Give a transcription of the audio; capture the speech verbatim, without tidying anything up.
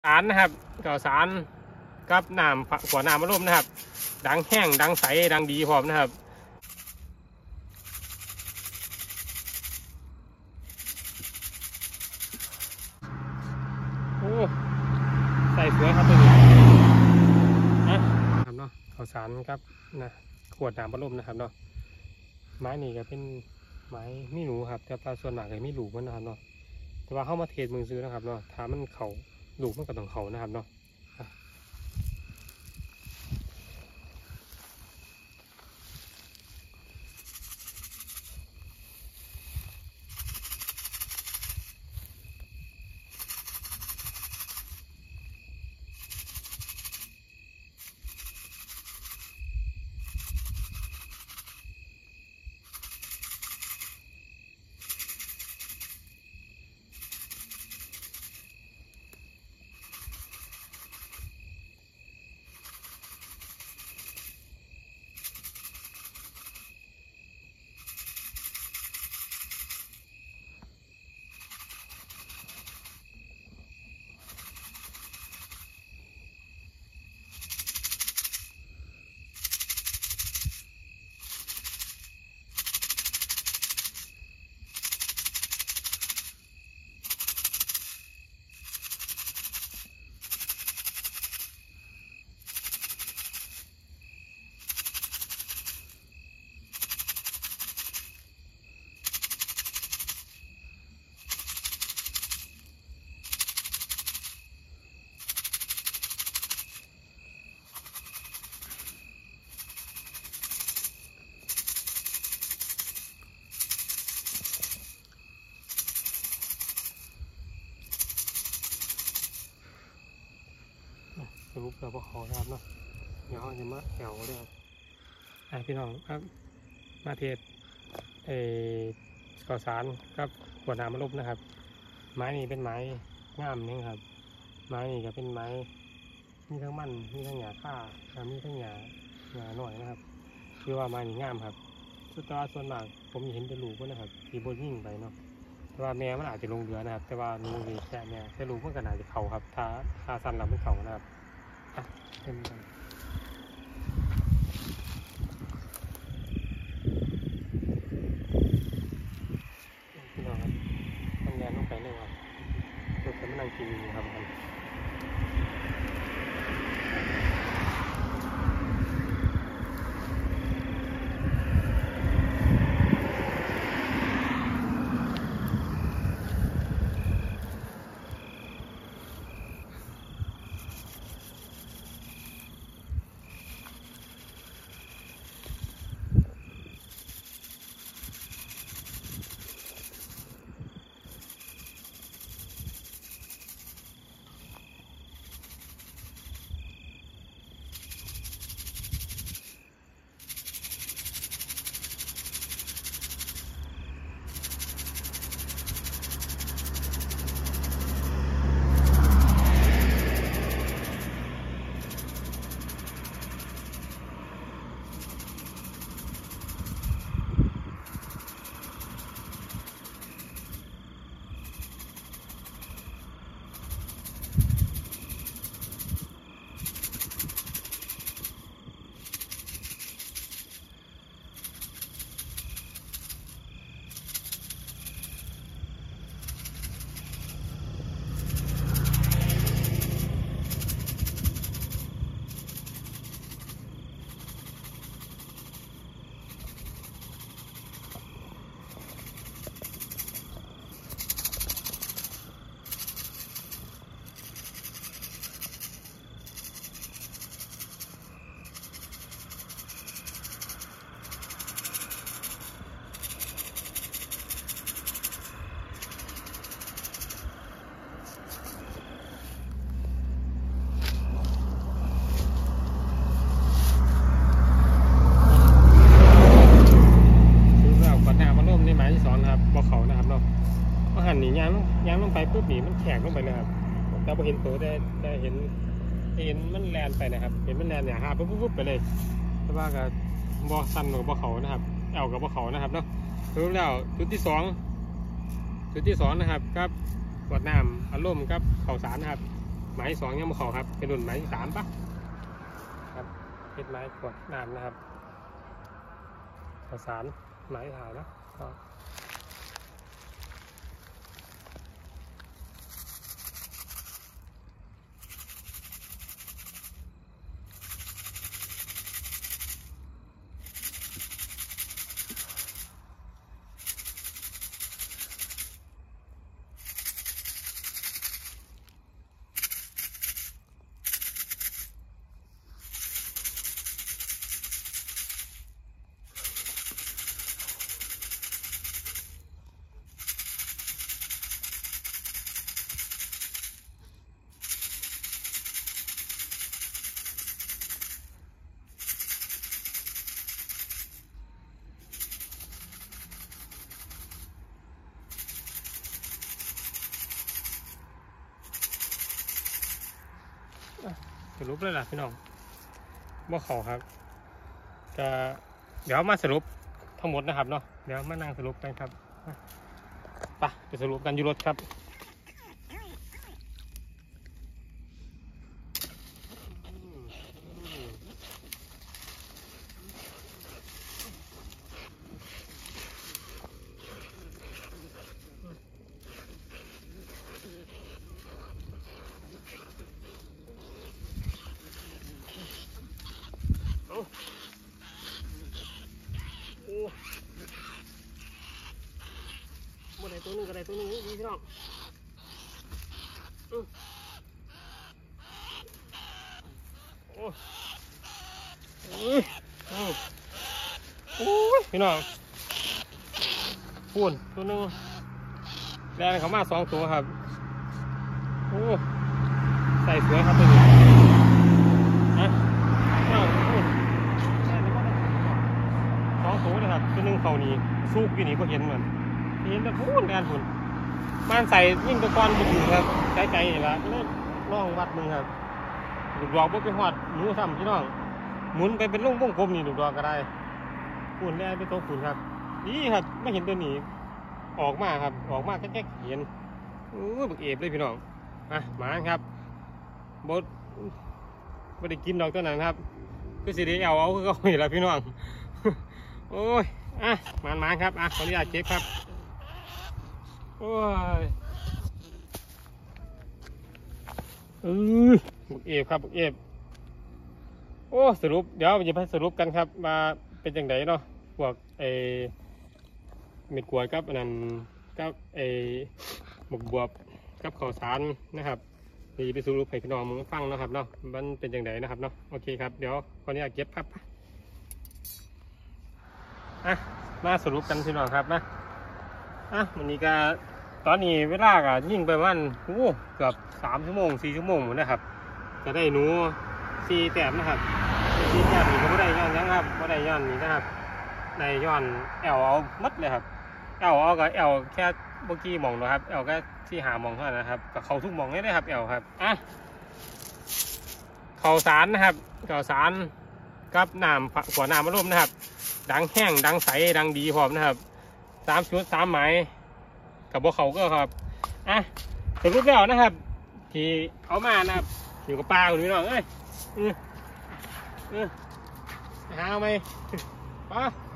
สารนะครับก่อสารกับน้ำขวดน้ำมะรุ่มนะครับดังแห้งดังใสดังดีพร้อมนะครับโอ้ใส่สวยครับตัวนี้นะครับเนาะข้าวสารครับนะขวดน้ำมะรุ่มนะครับเนาะไม้นี่ก็เป็นไม้ไม่หนูครับแต่ปลาส่วนหนักเลยไม่หลูมันนะครับเนาะแต่ว่าเข้ามาเทศมือซื้อนะครับเนาะถ้ามันเขาหลูมันก็ต้องเขานะครับเนาะสรุปแล้วพวกเขาครับเนาะเดี๋ยวเขาจะมาแถวเลยครับไอพี่น้องครับมาเทศเอก่อสารครับขวดน้ำมะรุมนะครับไม้นี่เป็นไม้งามนี่ครับไม้นี่ก็เป็นไม้มีทั้งมันมีทั้งหญ้าค่ามีทั้งหญ้าหญ้าหน่อยนะครับคือว่าไม้นี่งามครับสุดท้ายส่วนมากผมเห็นเป็นลูกนะครับที่บนยิ่งไปเนาะแต่ว่าแม่มันอาจจะลงเรือนะครับแต่ว่านูนี่แค่แม่แค่ลูกมันก็น่าจะเข่าครับถ้าถ้าสั้นเราไม่เข่านะครับเต็มเลยพี่น้องครับทำงานลงไปเลยครับรถจะไม่นั่งกินครับกันย่างลงไปปุ๊บนี่มันแข็งลงไปเลยครับแต่พอเห็นตัวได้ได้เห็นเห็นมันแลนไปนะครับเห็นมันแลนเนี่ยครับปุ๊บปุ๊บไปเลยแต่ว่ากับบอสันหรือบอเขานะครับเอวกับบอเขานะครับเนาะรู้แล้วจุดที่สองจุดที่สองนะครับกับขวดน้ำอารมณ์กับข้าวสารนะครับไม้สองยังมาเขาครับเป็นรุ่นไม้ที่สามปะครับเพชรไม้ขวดน้ำนะครับประสานไม้ถ่ายนะก็สรุปเลยล่ะพี่น้องว่าเขาครับจะเดี๋ยวมาสรุปทั้งหมดนะครับเนาะเดี๋ยวมานั่งสรุปกันครับไปไปสรุปกันอยู่รถครับมื่อไหร่ตัวนึงก็ได้ตัวนึงดีพี่น้องโอ้โอ้โอ้พี่น้องพูนตัวนึงแรงเขามาสองตัวครับโอ้ใส่สวยครับตัวนี้นะสองตัวเลยครับตัวนึงเขานี่สู้กี่นี่ก็เห็นเหมือนเห็นแต่พูนแดนผุนมันใส่ยิ่งตะกอนบุกครับใจใจนี่ละเล่นล่องวัดมึงครับลูกดอกบ่ไปหอดหนูซ้ำพี่น้องหมุนไปเป็นลูกวงกลมนี่ลูกดอกก็ได้พูนแดนเป็นตัวผุนครับนี่ครับไม่เห็นตัวนี้ออกมาครับออกมาแก๊กๆเห็นโอ้บึกเอฟเลยพี่น้องอ่ะมาครับบดไม่ได้กินดอกตัวนั้นครับก็สิได้เอาเอาคือเขาอยู่แล้วพี่น้องโอ้ยอ่ะมามาครับอ่ะขออนุญาตเก็บครับโอ้ยเออบุกเอฟครับบุกเอฟโอ้สรุปเดี๋ยวจะไปสรุปกันครับมาเป็นจังไดเนาะพวกไอเม็ดกวดกับอันนั้นกับไอหมกบวบกับข้าวสารนะครับนี่ไปสรุปให้พี่น้องมึงฟังนะครับเนาะมันเป็นจังไดนะครับเนาะโอเคครับเดี๋ยวขออนุญาตเก็บครับอ่ะมาสรุปกันพี่น้องครับนะอ่ะวันนี้ก็ตอนนี้เวลาก็ยิ่งไปวันโอ้เกือบสามชั่วโมงสี่ชั่วโมงนะครับจะได้หนูสี่แต้มนะครับสี่แต้มนี่ก็ไม่ได้ย้อนยังครับไม่ได้ย้อนนี่นะครับในย้อนแอลเอามัดเลยครับแอลเอากับแอลแค่เมื่อกี้มองนะครับแอลก็ที่หามองเท่านั้นนะครับกับเขาทุกมองได้เลยครับแอลครับอ่ะข่าวสารนะครับข่าวสารกับน้ำขวดน้ำมะรุมนะครับดังแห้งดังใสดังดีพร้อมนะครับสามชุดสามไม้กับพวกเขาก็ครับอ่ะสรุปแล้วนะครับที่เอามานะครับอยู่กับปลาคนนี้หน่อยเอ้ยอืออือหาเอาไหมปลา